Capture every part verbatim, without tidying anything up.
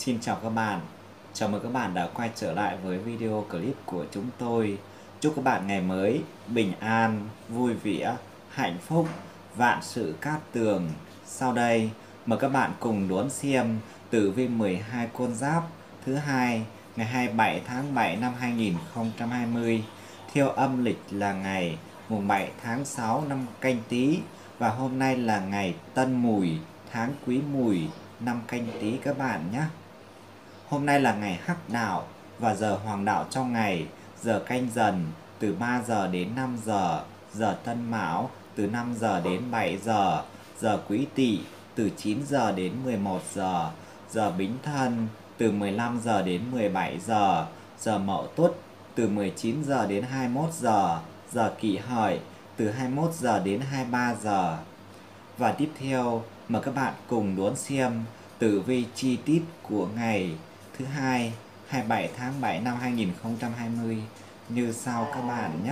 Xin chào các bạn, chào mừng các bạn đã quay trở lại với video clip của chúng tôi. Chúc các bạn ngày mới bình an, vui vẻ, hạnh phúc, vạn sự cát tường. Sau đây, mời các bạn cùng đón xem tử vi mười hai con giáp thứ hai ngày hai mươi bảy tháng bảy năm hai nghìn không trăm hai mươi. Theo âm lịch là ngày mùng bảy tháng sáu năm Canh Tý và hôm nay là ngày Tân Mùi, tháng Quý Mùi, năm Canh Tý các bạn nhé. Hôm nay là ngày Hắc Đạo và giờ Hoàng Đạo trong ngày, giờ Canh Dần từ ba giờ đến năm giờ, giờ Tân Mão từ năm giờ đến bảy giờ, giờ Quý Tỵ từ chín giờ đến mười một giờ, giờ Bính Thân từ mười lăm giờ đến mười bảy giờ, giờ Mậu Tuất từ mười chín giờ đến hai mươi mốt giờ, giờ Kỷ Hợi từ hai mươi mốt giờ đến hai mươi ba giờ. Và tiếp theo, mời các bạn cùng đón xem tử vi chi tiết của ngày thứ hai, hai mươi bảy tháng bảy năm hai nghìn không trăm hai mươi như sau các bạn nhé.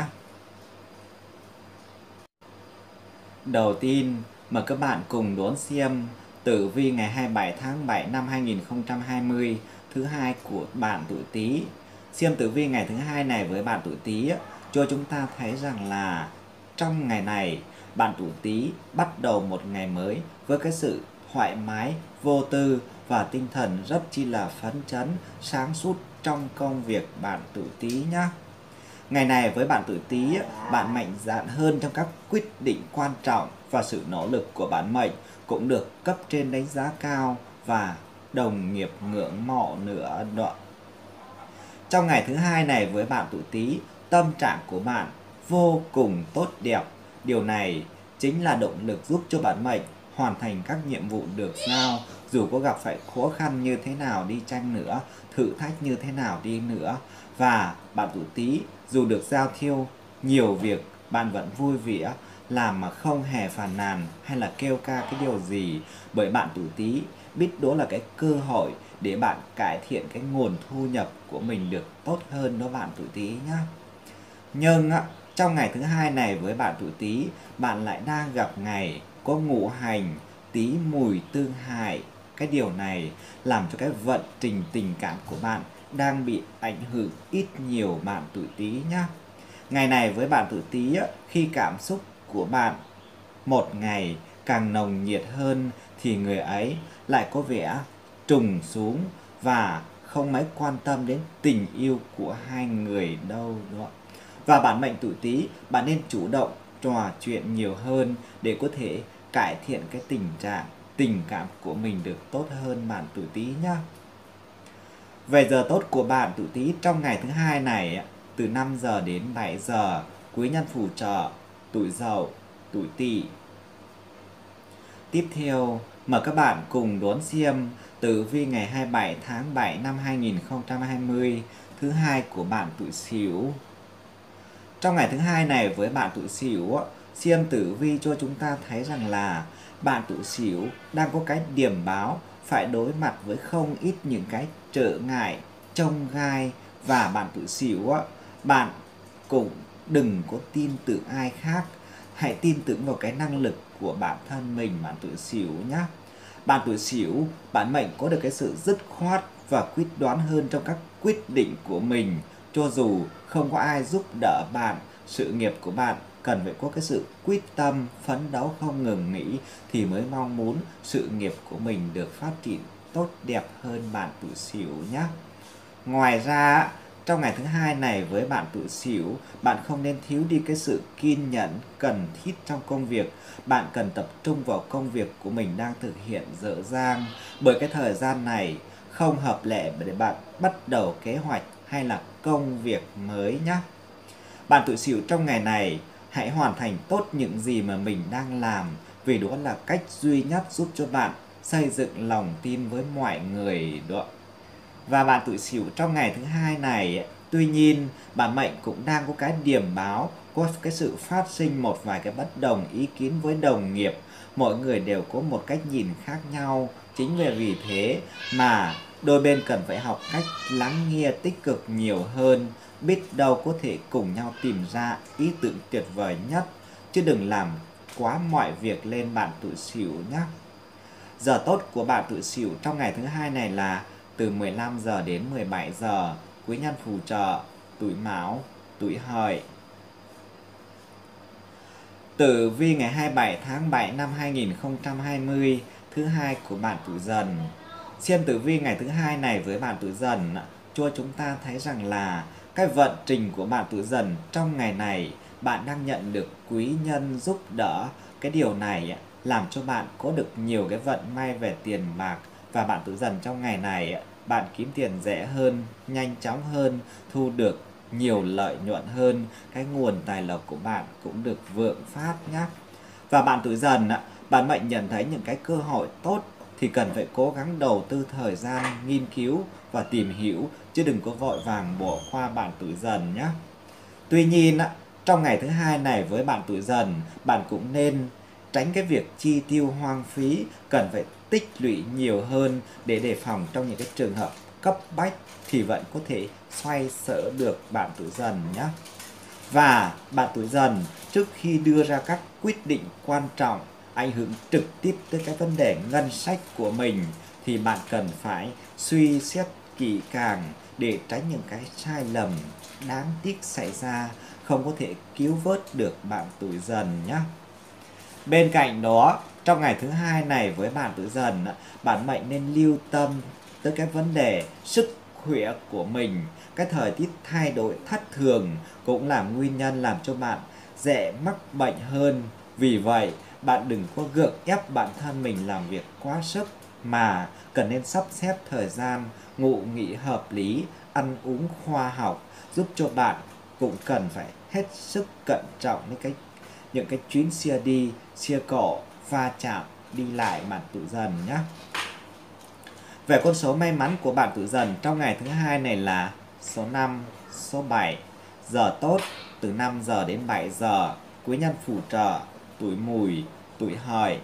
Đầu tiên, mời các bạn cùng đón xem tử vi ngày hai mươi bảy tháng bảy năm hai nghìn không trăm hai mươi thứ hai của bạn tuổi Tý. Xem tử vi ngày thứ hai này với bạn tuổi Tý cho chúng ta thấy rằng là trong ngày này bạn tuổi Tý bắt đầu một ngày mới với cái sự thoải mái, vô tư và tinh thần rất chi là phấn chấn, sáng suốt trong công việc bạn tuổi Tý nhé. Ngày này với bạn tuổi Tý, bạn mạnh dạn hơn trong các quyết định quan trọng và sự nỗ lực của bản mệnh cũng được cấp trên đánh giá cao và đồng nghiệp ngưỡng mộ nữa đó. Trong ngày thứ hai này với bạn tuổi Tý, tâm trạng của bạn vô cùng tốt đẹp. Điều này chính là động lực giúp cho bản mệnh hoàn thành các nhiệm vụ được giao, dù có gặp phải khó khăn như thế nào đi chăng nữa, thử thách như thế nào đi nữa. Và bạn tuổi Tý dù được giao thiêu nhiều việc, bạn vẫn vui vẻ, làm mà không hề phàn nàn hay là kêu ca cái điều gì, bởi bạn tuổi Tý biết đó là cái cơ hội để bạn cải thiện cái nguồn thu nhập của mình được tốt hơn đó bạn tuổi Tý nhá. Nhưng trong ngày thứ hai này với bạn tuổi Tý, bạn lại đang gặp ngày có ngũ hành Tý Mùi tương hại. Cái điều này làm cho cái vận trình tình cảm của bạn đang bị ảnh hưởng ít nhiều bạn tuổi Tý nhá. Ngày này với bạn tuổi Tý, khi cảm xúc của bạn một ngày càng nồng nhiệt hơn thì người ấy lại có vẻ trùng xuống và không mấy quan tâm đến tình yêu của hai người đâu đó. Và bản mệnh tuổi Tý, bạn nên chủ động trò chuyện nhiều hơn để có thể cải thiện cái tình trạng tình cảm của mình được tốt hơn bạn tuổi Tý nhá. Về giờ tốt của bạn tuổi Tý trong ngày thứ hai này, từ năm giờ đến bảy giờ, quý nhân phù trợ tuổi Dậu, tuổi Tỵ. Tiếp theo, mời các bạn cùng đón xem tử vi ngày hai mươi bảy tháng bảy năm hai nghìn không trăm hai mươi thứ hai của bạn tuổi Sửu. Trong ngày thứ hai này với bạn tuổi Sửu, xem tử vi cho chúng ta thấy rằng là bạn tuổi Sửu đang có cái điểm báo phải đối mặt với không ít những cái trở ngại, chông gai. Và bạn tuổi Sửu, bạn cũng đừng có tin tưởng ai khác, hãy tin tưởng vào cái năng lực của bản thân mình bạn tuổi Sửu nhé. Bạn tuổi Sửu, bản mệnh có được cái sự dứt khoát và quyết đoán hơn trong các quyết định của mình. Cho dù không có ai giúp đỡ bạn, sự nghiệp của bạn cần phải có cái sự quyết tâm, phấn đấu không ngừng nghỉ thì mới mong muốn sự nghiệp của mình được phát triển tốt đẹp hơn bạn tuổi Sửu nhé. Ngoài ra, trong ngày thứ hai này với bạn tuổi Sửu, bạn không nên thiếu đi cái sự kiên nhẫn cần thiết trong công việc. Bạn cần tập trung vào công việc của mình đang thực hiện dở dang, bởi cái thời gian này không hợp lệ để bạn bắt đầu kế hoạch hay là công việc mới nhé. Bạn tuổi Sửu trong ngày này hãy hoàn thành tốt những gì mà mình đang làm, vì đó là cách duy nhất giúp cho bạn xây dựng lòng tin với mọi người đó. Và bạn tuổi Sửu trong ngày thứ hai này, tuy nhiên bản mệnh cũng đang có cái điểm báo, có cái sự phát sinh một vài cái bất đồng ý kiến với đồng nghiệp. Mỗi người đều có một cách nhìn khác nhau, chính vì vì thế mà đôi bên cần phải học cách lắng nghe tích cực nhiều hơn, biết đâu có thể cùng nhau tìm ra ý tưởng tuyệt vời nhất, chứ đừng làm quá mọi việc lên bạn tuổi Sửu nhé. Giờ tốt của bạn tuổi Sửu trong ngày thứ hai này là từ mười lăm giờ đến mười bảy giờ. Quý nhân phù trợ tuổi Mão, tuổi Hợi. Tử vi ngày hai mươi bảy tháng bảy năm hai nghìn không trăm hai mươi, thứ hai của bạn tuổi Dần. Xem tử vi ngày thứ hai này với bạn tuổi Dần, cho chúng ta thấy rằng là cái vận trình của bạn tuổi Dần trong ngày này, bạn đang nhận được quý nhân giúp đỡ. Cái điều này làm cho bạn có được nhiều cái vận may về tiền bạc, và bạn tuổi Dần trong ngày này bạn kiếm tiền dễ hơn, nhanh chóng hơn, thu được nhiều lợi nhuận hơn, cái nguồn tài lộc của bạn cũng được vượng phát nhé. Và bạn tuổi Dần, bạn mệnh nhận thấy những cái cơ hội tốt thì cần phải cố gắng đầu tư thời gian nghiên cứu và tìm hiểu, chứ đừng có vội vàng bỏ qua bạn tuổi Dần nhé. Tuy nhiên, trong ngày thứ hai này với bạn tuổi Dần, bạn cũng nên tránh cái việc chi tiêu hoang phí, cần phải tích lũy nhiều hơn để đề phòng trong những cái trường hợp cấp bách thì vẫn có thể xoay sở được bạn tuổi Dần nhé. Và bạn tuổi Dần trước khi đưa ra các quyết định quan trọng ảnh hưởng trực tiếp tới cái vấn đề ngân sách của mình thì bạn cần phải suy xét kỹ càng để tránh những cái sai lầm đáng tiếc xảy ra, không có thể cứu vớt được bạn tuổi Dần nhé. Bên cạnh đó, trong ngày thứ hai này với bạn tuổi Dần, bạn mệnh nên lưu tâm tới cái vấn đề sức khỏe của mình. Cái thời tiết thay đổi thất thường cũng là nguyên nhân làm cho bạn dễ mắc bệnh hơn. Vì vậy, bạn đừng có gượng ép bản thân mình làm việc quá sức, mà cần nên sắp xếp thời gian, ngủ nghỉ hợp lý, ăn uống khoa học, giúp cho bạn cũng cần phải hết sức cẩn trọng những cái những cái chuyến xe đi, xe cộ, va chạm, đi lại bạn tuổi Dần nhé. Về con số may mắn của bạn tuổi Dần trong ngày thứ hai này là số năm, số bảy. Giờ tốt từ năm giờ đến bảy giờ. Quý nhân phù trợ tuổi Mùi, tuổi Hợi.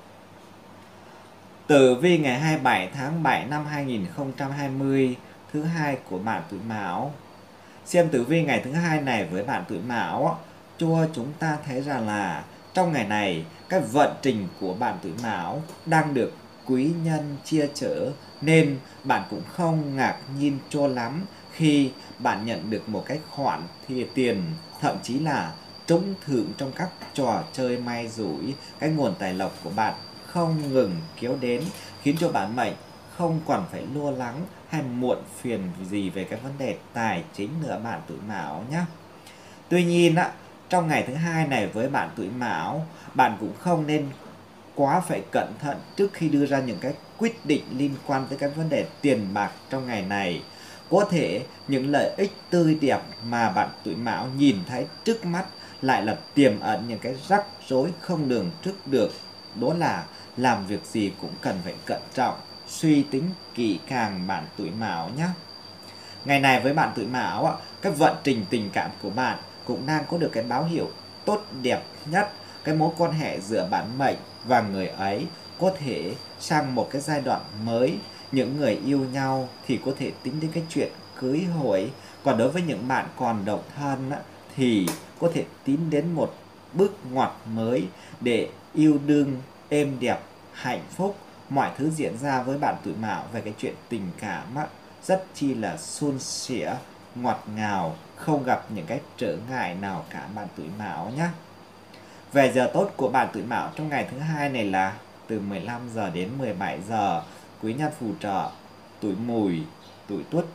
Tử vi ngày hai mươi bảy tháng bảy năm hai nghìn không trăm hai mươi, thứ hai của bạn tuổi Mão. Xem tử vi ngày thứ hai này với bạn tuổi Mão, cho chúng ta thấy rằng là trong ngày này cái vận trình của bạn tuổi Mão đang được quý nhân chia chở, nên bạn cũng không ngạc nhiên cho lắm khi bạn nhận được một cái khoản thì tiền, thậm chí là trúng thưởng trong các trò chơi may rủi. Cái nguồn tài lộc của bạn không ngừng kéo đến, khiến cho bạn mệnh không còn phải lo lắng hay muộn phiền gì về cái vấn đề tài chính nữa bạn tuổi Mão nhé. Tuy nhiên á, trong ngày thứ hai này với bạn tuổi Mão, bạn cũng không nên quá phải cẩn thận trước khi đưa ra những cái quyết định liên quan tới cái vấn đề tiền bạc trong ngày này. Có thể những lợi ích tươi đẹp mà bạn tuổi Mão nhìn thấy trước mắt lại là tiềm ẩn những cái rắc rối không lường trước được. Đó là làm việc gì cũng cần phải cẩn trọng, suy tính kỹ càng bạn tuổi Mão nhé. Ngày này với bạn tuổi Mão, cái vận trình tình cảm của bạn cũng đang có được cái báo hiệu tốt đẹp nhất. Cái mối quan hệ giữa bạn mệnh và người ấy có thể sang một cái giai đoạn mới. Những người yêu nhau thì có thể tính đến cái chuyện cưới hỏi. Còn đối với những bạn còn độc thân thì có thể tính đến một bước ngoặt mới để yêu đương êm đẹp, hạnh phúc. Mọi thứ diễn ra với bạn tuổi Mão về cái chuyện tình cảm á, rất chi là suôn sẻ, ngọt ngào, không gặp những cái trở ngại nào cả bạn tuổi Mão nhé. Về giờ tốt của bạn tuổi Mão trong ngày thứ hai này là từ mười lăm giờ đến mười bảy giờ. Quý nhân phù trợ tuổi Mùi, tuổi Tuất.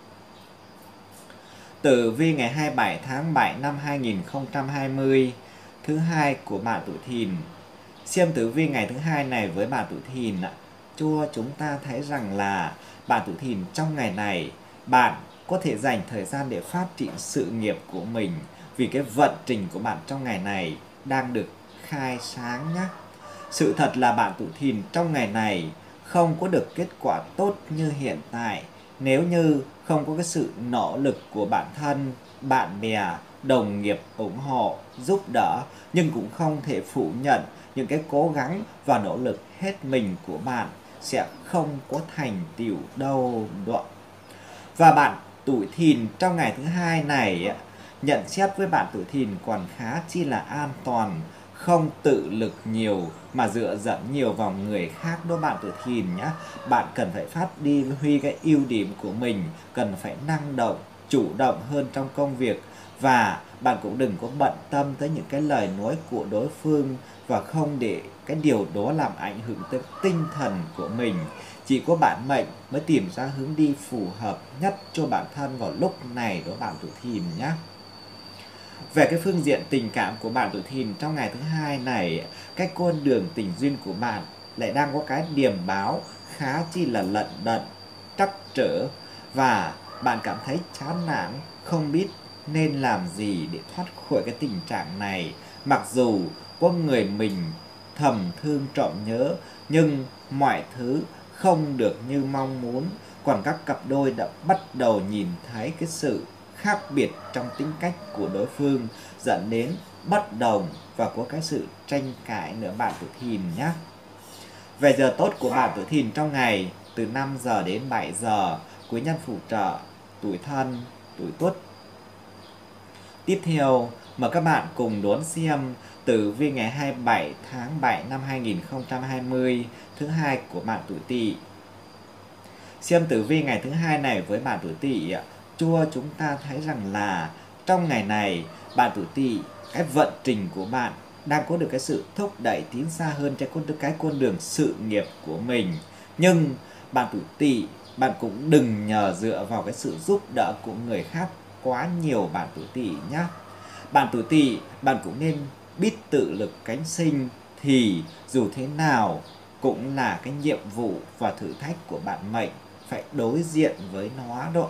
Tử vi ngày hai mươi bảy tháng bảy năm hai nghìn không trăm hai mươi, thứ hai của bạn tuổi Thìn. Xem tử vi ngày thứ hai này với bạn tuổi Thìn, cho chúng ta thấy rằng là bạn tuổi Thìn trong ngày này bạn có thể dành thời gian để phát triển sự nghiệp của mình, vì cái vận trình của bạn trong ngày này đang được khai sáng nhé. Sự thật là bạn tuổi Thìn trong ngày này không có được kết quả tốt như hiện tại nếu như không có cái sự nỗ lực của bản thân, bạn bè, đồng nghiệp ủng hộ, giúp đỡ, nhưng cũng không thể phủ nhận những cái cố gắng và nỗ lực hết mình của bạn sẽ không có thành tựu đâu đó. Và bạn tuổi Thìn trong ngày thứ hai này, nhận xét với bạn tuổi Thìn còn khá chi là an toàn, không tự lực nhiều mà dựa dẫm nhiều vào người khác đó bạn tuổi Thìn nhá. Bạn cần phải phát đi huy cái ưu điểm của mình, cần phải năng động, chủ động hơn trong công việc, và bạn cũng đừng có bận tâm tới những cái lời nói của đối phương và không để cái điều đó làm ảnh hưởng tới tinh thần của mình. Chỉ có bản mệnh mới tìm ra hướng đi phù hợp nhất cho bản thân vào lúc này đó bạn tuổi Thìn nhé. Về cái phương diện tình cảm của bạn tuổi Thìn trong ngày thứ hai này, cái con đường tình duyên của bạn lại đang có cái điềm báo khá chi là lận đận, trắc trở, và bạn cảm thấy chán nản, không biết nên làm gì để thoát khỏi cái tình trạng này. Mặc dù có người mình thầm thương trộm nhớ, nhưng mọi thứ không được như mong muốn. Còn các cặp đôi đã bắt đầu nhìn thấy cái sự khác biệt trong tính cách của đối phương, dẫn đến bất đồng và có cái sự tranh cãi nữa bạn tuổi Thìn nhé. Về giờ tốt của bạn tuổi Thìn trong ngày từ năm giờ đến bảy giờ, quý nhân phù trợ tuổi Thân, tuổi Tuất. Tiếp theo, mời các bạn cùng đón xem tử vi ngày hai mươi bảy tháng bảy năm hai nghìn không trăm hai mươi, thứ hai của bạn tuổi Tỵ. Xem tử vi ngày thứ hai này với bạn tuổi Tỵ, cho chúng ta thấy rằng là trong ngày này, bạn tuổi Tỵ, cái vận trình của bạn đang có được cái sự thúc đẩy tiến xa hơn trên con cái con đường sự nghiệp của mình. Nhưng bạn tuổi Tỵ, bạn cũng đừng nhờ dựa vào cái sự giúp đỡ của người khác quá nhiều bạn tuổi Tỵ nhé. Bạn tuổi Tỵ, bạn cũng nên biết tự lực cánh sinh, thì dù thế nào cũng là cái nhiệm vụ và thử thách của bạn mệnh phải đối diện với nó đó.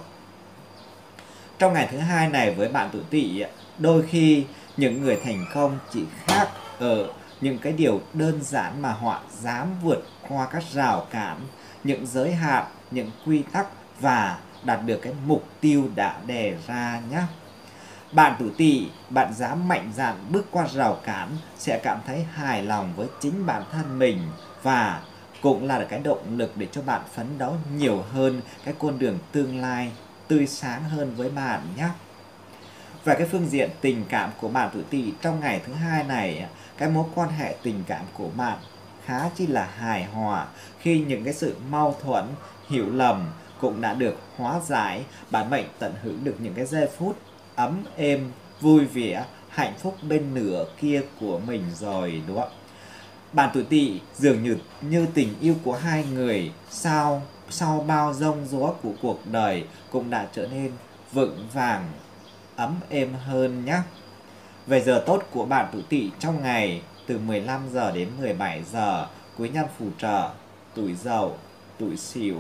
Trong ngày thứ hai này với bạn tuổi Tỵ, đôi khi những người thành công chỉ khác ở những cái điều đơn giản mà họ dám vượt qua các rào cản, những giới hạn, những quy tắc và đạt được cái mục tiêu đã đề ra nhé. Bạn tuổi Tỵ, bạn dám mạnh dạn bước qua rào cản sẽ cảm thấy hài lòng với chính bản thân mình, và cũng là cái động lực để cho bạn phấn đấu nhiều hơn cái con đường tương lai tươi sáng hơn với bạn nhé. Về cái phương diện tình cảm của bạn tuổi Tỵ trong ngày thứ hai này, cái mối quan hệ tình cảm của bạn khá chi là hài hòa khi những cái sự mâu thuẫn, hiểu lầm cũng đã được hóa giải. Bạn mệnh tận hưởng được những cái giây phút ấm êm, vui vẻ, hạnh phúc bên nửa kia của mình rồi đúng không? Bạn tuổi Tỵ dường như như tình yêu của hai người sau sau bao giông gió của cuộc đời cũng đã trở nên vững vàng, ấm êm hơn nhé. Về giờ tốt của bạn tuổi Tỵ trong ngày từ mười lăm giờ đến mười bảy giờ, quý nhân phù trợ tuổi Dậu, tuổi Sửu.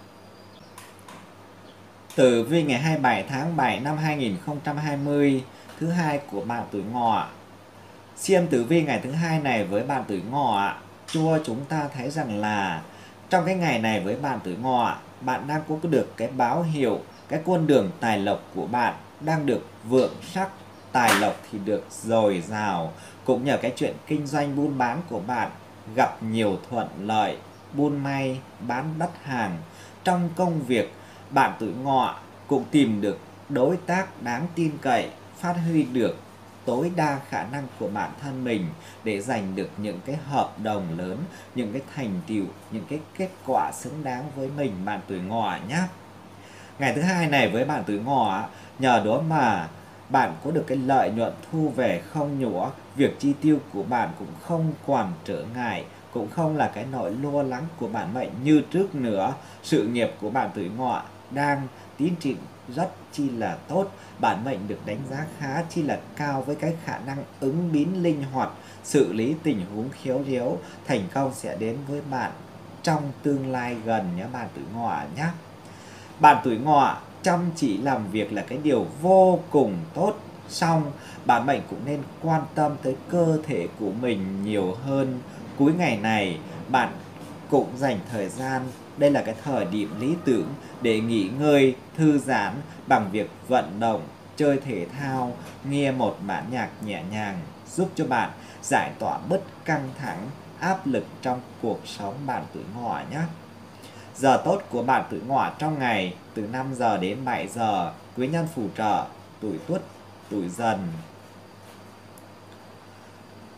Tử vi ngày hai mươi bảy tháng bảy năm hai nghìn không trăm hai mươi, thứ hai của bạn tuổi Ngọ. Xem tử vi ngày thứ hai này với bạn tuổi Ngọ, cho chúng ta thấy rằng là trong cái ngày này với bạn tuổi Ngọ, bạn đang có được cái báo hiệu cái con đường tài lộc của bạn đang được vượng sắc, tài lộc thì được dồi dào, cũng nhờ cái chuyện kinh doanh buôn bán của bạn gặp nhiều thuận lợi, buôn may, bán đắt hàng. Trong công việc, bạn tuổi Ngọ cũng tìm được đối tác đáng tin cậy, phát huy được tối đa khả năng của bản thân mình để giành được những cái hợp đồng lớn, những cái thành tựu, những cái kết quả xứng đáng với mình bạn tuổi Ngọ nhé. Ngày thứ hai này với bạn tuổi Ngọ, nhờ đó mà bạn có được cái lợi nhuận thu về không nhỏ, việc chi tiêu của bạn cũng không còn trở ngại, cũng không là cái nỗi lo lắng của bạn mệnh như trước nữa. Sự nghiệp của bạn tuổi Ngọ đang tiến triển rất chi là tốt, bản mệnh được đánh giá khá chi là cao với cái khả năng ứng biến linh hoạt, xử lý tình huống khéo léo. Thành công sẽ đến với bạn trong tương lai gần nhé bạn tuổi Ngọ nhé. Bạn tuổi Ngọ chăm chỉ làm việc là cái điều vô cùng tốt, song bản mệnh cũng nên quan tâm tới cơ thể của mình nhiều hơn. Cuối ngày này bạn cũng dành thời gian, đây là cái thời điểm lý tưởng để nghỉ ngơi, thư giãn bằng việc vận động, chơi thể thao, nghe một bản nhạc nhẹ nhàng giúp cho bạn giải tỏa bớt căng thẳng, áp lực trong cuộc sống bạn tuổi Ngọ nhé. Giờ tốt của bạn tuổi Ngọ trong ngày từ năm giờ đến bảy giờ, quý nhân phù trợ tuổi Tuất, tuổi Dần.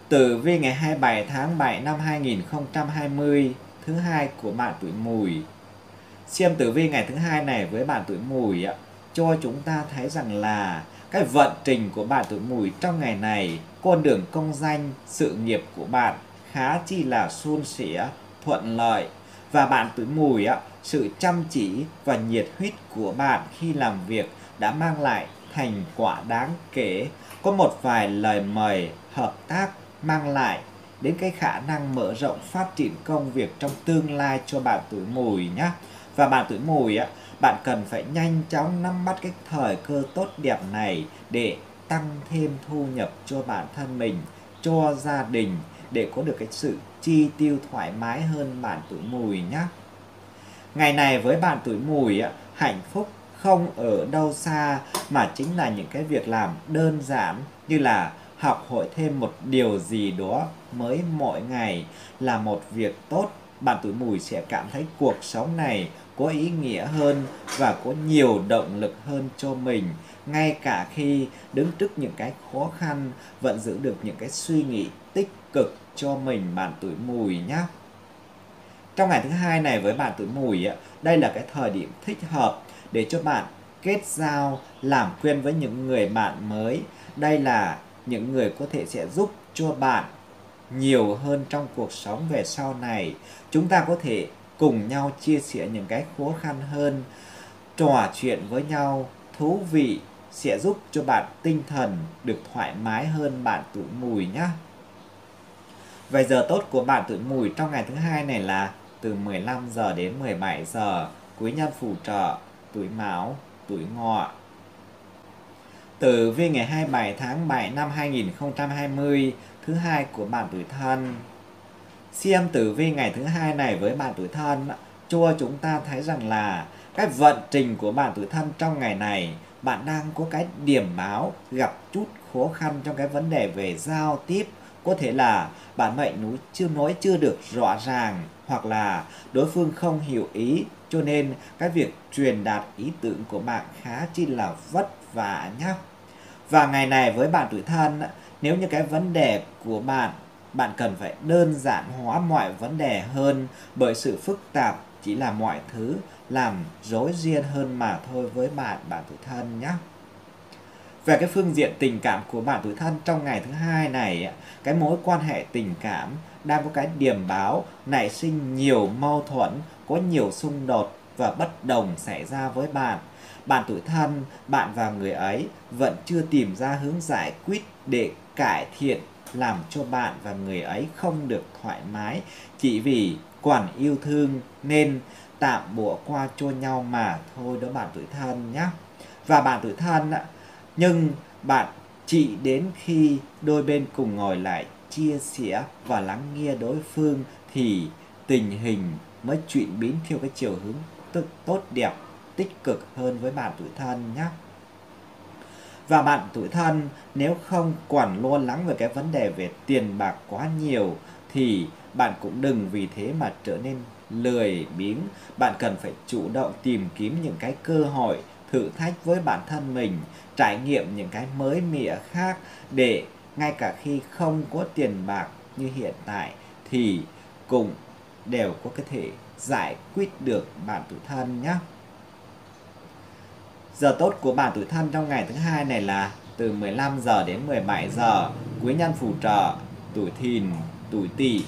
Tử vi ngày hai mươi bảy tháng bảy năm hai nghìn không trăm hai mươi, thứ hai của bạn tuổi Mùi. Xem tử vi ngày thứ hai này với bạn tuổi Mùi á, cho chúng ta thấy rằng là cái vận trình của bạn tuổi Mùi trong ngày này, con đường công danh, sự nghiệp của bạn khá chi là suôn sẻ, thuận lợi. Và bạn tuổi Mùi á, sự chăm chỉ và nhiệt huyết của bạn khi làm việc đã mang lại thành quả đáng kể. Có một vài lời mời hợp tác mang lại đến cái khả năng mở rộng phát triển công việc trong tương lai cho bạn tuổi Mùi nhé. Và bạn tuổi Mùi á, bạn cần phải nhanh chóng nắm bắt cái thời cơ tốt đẹp này để tăng thêm thu nhập cho bản thân mình, cho gia đình, để có được cái sự chi tiêu thoải mái hơn bạn tuổi Mùi nhé. Ngày này với bạn tuổi Mùi á, hạnh phúc không ở đâu xa mà chính là những cái việc làm đơn giản như là học hỏi thêm một điều gì đó mới mỗi ngày là một việc tốt. Bạn tuổi Mùi sẽ cảm thấy cuộc sống này có ý nghĩa hơn và có nhiều động lực hơn cho mình. Ngay cả khi đứng trước những cái khó khăn, vẫn giữ được những cái suy nghĩ tích cực cho mình bạn tuổi Mùi nhé. Trong ngày thứ hai này với bạn tuổi Mùi, đây là cái thời điểm thích hợp để cho bạn kết giao, làm quen với những người bạn mới. Đây là những người có thể sẽ giúp cho bạn nhiều hơn trong cuộc sống về sau này. Chúng ta có thể cùng nhau chia sẻ những cái khó khăn hơn, trò chuyện với nhau thú vị sẽ giúp cho bạn tinh thần được thoải mái hơn bạn tuổi Mùi nhé. Vậy giờ tốt của bạn tuổi Mùi trong ngày thứ hai này là từ mười lăm giờ đến mười bảy giờ, quý nhân phù trợ tuổi Mão, tuổi Ngọ. Tử vi ngày hai mươi bảy tháng bảy năm hai nghìn không trăm hai mươi, thứ hai của bạn tuổi Thân. Xem tử vi ngày thứ hai này với bạn tuổi Thân cho chúng ta thấy rằng là cái vận trình của bạn tuổi Thân trong ngày này, bạn đang có cái điểm báo gặp chút khó khăn trong cái vấn đề về giao tiếp. Có thể là bạn mệnh núi chưa nói chưa được rõ ràng, hoặc là đối phương không hiểu ý, cho nên cái việc truyền đạt ý tưởng của bạn khá chi là vất vả nhé. Và ngày này với bạn tuổi Thân, nếu như cái vấn đề của bạn, bạn cần phải đơn giản hóa mọi vấn đề hơn, bởi sự phức tạp chỉ là mọi thứ làm rối ren hơn mà thôi với bạn, bạn tuổi Thân nhé. Về cái phương diện tình cảm của bạn tuổi Thân trong ngày thứ hai này, cái mối quan hệ tình cảm đang có cái điểm báo nảy sinh nhiều mâu thuẫn, có nhiều xung đột và bất đồng xảy ra với bạn. Bạn tuổi Thân, bạn và người ấy vẫn chưa tìm ra hướng giải quyết để cải thiện, làm cho bạn và người ấy không được thoải mái, chỉ vì còn yêu thương nên tạm bỏ qua cho nhau mà thôi đó bạn tuổi Thân nhé. Và bạn tuổi Thân, nhưng bạn chỉ đến khi đôi bên cùng ngồi lại chia sẻ và lắng nghe đối phương thì tình hình mới chuyển biến theo cái chiều hướng tốt đẹp, tích cực hơn với bạn tuổi Thân nhé. Và bạn tuổi Thân, nếu không còn lo lắng về cái vấn đề về tiền bạc quá nhiều thì bạn cũng đừng vì thế mà trở nên lười biếng. Bạn cần phải chủ động tìm kiếm những cái cơ hội, thử thách với bản thân mình, trải nghiệm những cái mới mẻ khác, để ngay cả khi không có tiền bạc như hiện tại thì cũng đều có cái thể giải quyết được bạn tuổi Thân nhé. Giờ tốt của bạn tuổi Thân trong ngày thứ hai này là từ mười lăm giờ đến mười bảy giờ, quý nhân phù trợ tuổi Thìn, tuổi Tỵ.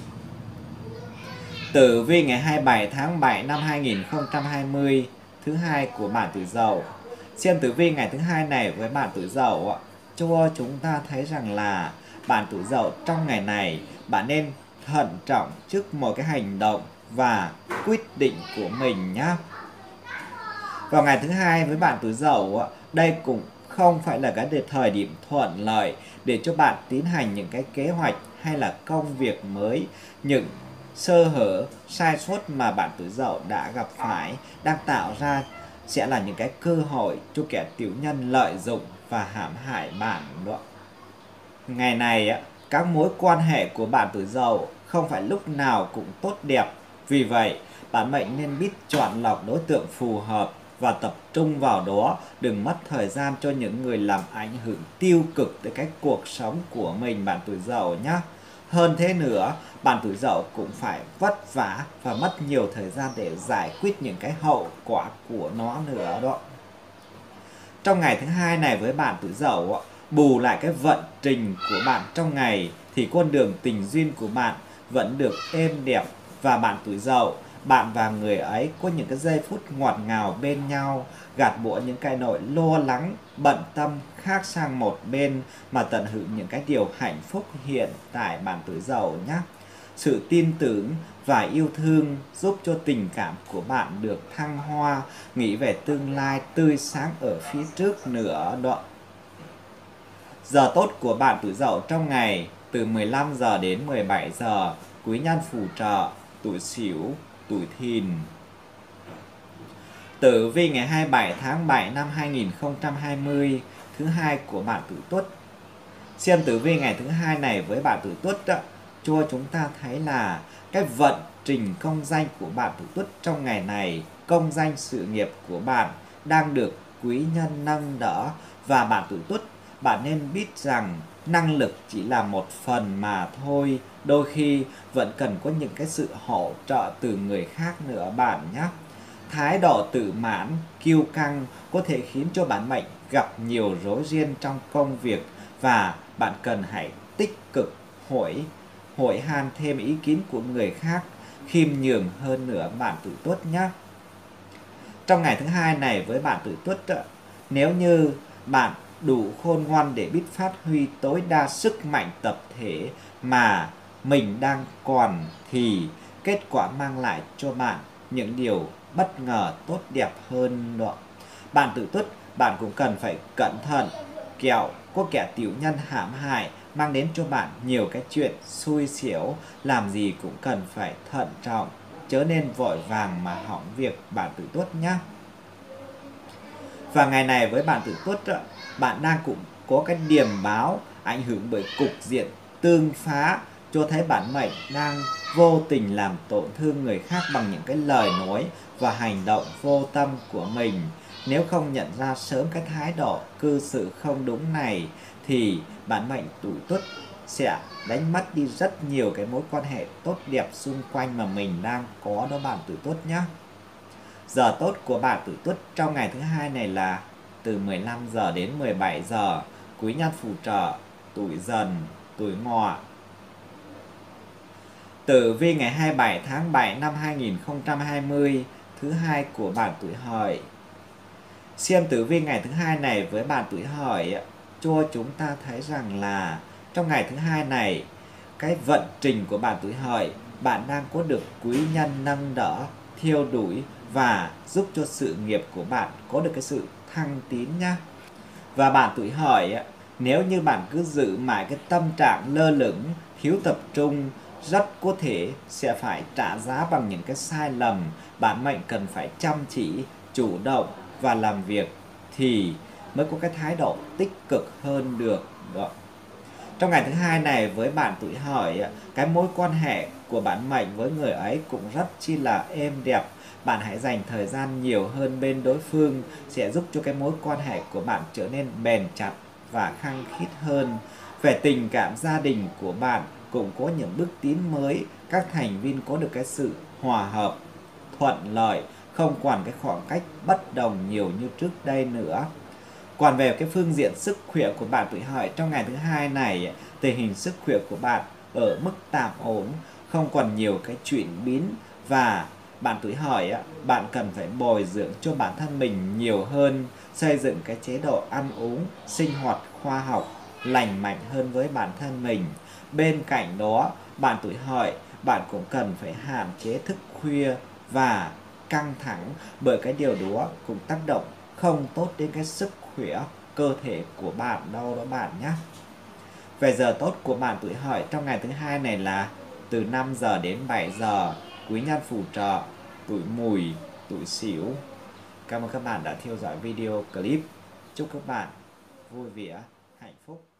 Tử vi ngày hai mươi bảy tháng bảy năm hai nghìn không trăm hai mươi, thứ hai của bạn tuổi Dậu. Xem tử vi ngày thứ hai này với bạn tuổi Dậu cho chúng ta thấy rằng là bạn tuổi Dậu trong ngày này bạn nên thận trọng trước một cái hành động và quyết định của mình nhé. Vào ngày thứ hai với bạn tuổi Dậu, đây cũng không phải là cái thời điểm thuận lợi để cho bạn tiến hành những cái kế hoạch hay là công việc mới. Những sơ hở, sai sót mà bạn tuổi Dậu đã gặp phải đang tạo ra sẽ là những cái cơ hội cho kẻ tiểu nhân lợi dụng và hãm hại bạn đó. Ngày này, các mối quan hệ của bạn tuổi Dậu không phải lúc nào cũng tốt đẹp. Vì vậy, bạn mệnh nên biết chọn lọc đối tượng phù hợp và tập trung vào đó, đừng mất thời gian cho những người làm ảnh hưởng tiêu cực tới cái cuộc sống của mình bạn tuổi Dậu nhé. Hơn thế nữa, bạn tuổi Dậu cũng phải vất vả và mất nhiều thời gian để giải quyết những cái hậu quả của nó nữa đó. Trong ngày thứ hai này với bạn tuổi Dậu, bù lại cái vận trình của bạn trong ngày thì con đường tình duyên của bạn vẫn được êm đẹp, và bạn tuổi Dậu, bạn và người ấy có những cái giây phút ngọt ngào bên nhau, gạt bỏ những cái nỗi lo lắng, bận tâm khác sang một bên mà tận hưởng những cái điều hạnh phúc hiện tại bạn tuổi Dậu nhé. Sự tin tưởng và yêu thương giúp cho tình cảm của bạn được thăng hoa, nghĩ về tương lai tươi sáng ở phía trước nữa đó. Giờ tốt của bạn tuổi Dậu trong ngày từ mười lăm giờ đến mười bảy giờ, quý nhân phù trợ tuổi Sửu, tuổi Thìn. Tử vi ngày hai mươi bảy tháng bảy năm hai nghìn không trăm hai mươi, thứ hai của bạn tuổi Tuất. Xem tử vi ngày thứ hai này với bạn tuổi Tuất đó, cho chúng ta thấy là cái vận trình công danh của bạn tuổi Tuất trong ngày này, công danh sự nghiệp của bạn đang được quý nhân nâng đỡ, và bạn tuổi Tuất, bạn nên biết rằng năng lực chỉ là một phần mà thôi, đôi khi vẫn cần có những cái sự hỗ trợ từ người khác nữa bạn nhé. Thái độ tự mãn, kiêu căng có thể khiến cho bản mệnh gặp nhiều rối ren trong công việc, và bạn cần hãy tích cực hỏi hỏi han thêm ý kiến của người khác, khiêm nhường hơn nữa bạn tuổi Tuất nhé. Trong ngày thứ hai này với bạn tuổi Tuất, nếu như bạn đủ khôn ngoan để biết phát huy tối đa sức mạnh tập thể mà mình đang còn, thì kết quả mang lại cho bạn những điều bất ngờ tốt đẹp hơn đó. Bạn tuổi Tuất, bạn cũng cần phải cẩn thận, kẻo có kẻ tiểu nhân hãm hại mang đến cho bạn nhiều cái chuyện xui xẻo, làm gì cũng cần phải thận trọng, chớ nên vội vàng mà hỏng việc bạn tuổi Tuất nhé. Và ngày này với bạn tuổi Tuất, bạn đang cũng có cái điểm báo ảnh hưởng bởi cục diện tương phá, cho thấy bản mệnh đang vô tình làm tổn thương người khác bằng những cái lời nói và hành động vô tâm của mình. Nếu không nhận ra sớm cái thái độ cư xử không đúng này, thì bản mệnh tuổi Tuất sẽ đánh mất đi rất nhiều cái mối quan hệ tốt đẹp xung quanh mà mình đang có đó bạn tuổi Tuất nhé. Giờ tốt của bạn tuổi Tuất trong ngày thứ hai này là từ mười lăm giờ đến mười bảy giờ, quý nhân phù trợ tuổi Dần, tuổi Ngọ. Tử vi ngày hai mươi bảy tháng bảy năm hai nghìn không trăm hai mươi, thứ hai của bạn tuổi Hợi. Xem tử vi ngày thứ hai này với bạn tuổi Hợi cho chúng ta thấy rằng là trong ngày thứ hai này, cái vận trình của bạn tuổi Hợi, bạn đang có được quý nhân nâng đỡ, theo đuổi và giúp cho sự nghiệp của bạn có được cái sự thăng tiến nhá. Và bạn tuổi Hợi, nếu như bạn cứ giữ mãi cái tâm trạng lơ lửng, thiếu tập trung, rất có thể sẽ phải trả giá bằng những cái sai lầm. Bản mệnh cần phải chăm chỉ, chủ động và làm việc thì mới có cái thái độ tích cực hơn được đó. Trong ngày thứ hai này với bạn tuổi Hợi, cái mối quan hệ của bản mệnh với người ấy cũng rất chi là êm đẹp. Bạn hãy dành thời gian nhiều hơn bên đối phương sẽ giúp cho cái mối quan hệ của bạn trở nên bền chặt và khăng khít hơn. Về tình cảm gia đình của bạn cũng có những bước tiến mới, các thành viên có được cái sự hòa hợp, thuận lợi, không còn cái khoảng cách bất đồng nhiều như trước đây nữa. Còn về cái phương diện sức khỏe của bạn tuổi Hợi trong ngày thứ hai này, tình hình sức khỏe của bạn ở mức tạm ổn, không còn nhiều cái chuyển biến, và bạn tuổi Hợi, bạn cần phải bồi dưỡng cho bản thân mình nhiều hơn, xây dựng cái chế độ ăn uống, sinh hoạt khoa học, lành mạnh hơn với bản thân mình. Bên cạnh đó, bạn tuổi Hợi, bạn cũng cần phải hạn chế thức khuya và căng thẳng, bởi cái điều đó cũng tác động không tốt đến cái sức khỏe cơ thể của bạn đâu đó bạn nhé. Về giờ tốt của bạn tuổi Hợi trong ngày thứ hai này là từ năm giờ đến bảy giờ, quý nhân phù trợ tuổi Mùi, tuổi Sửu. Cảm ơn các bạn đã theo dõi video clip. Chúc các bạn vui vẻ, hạnh phúc.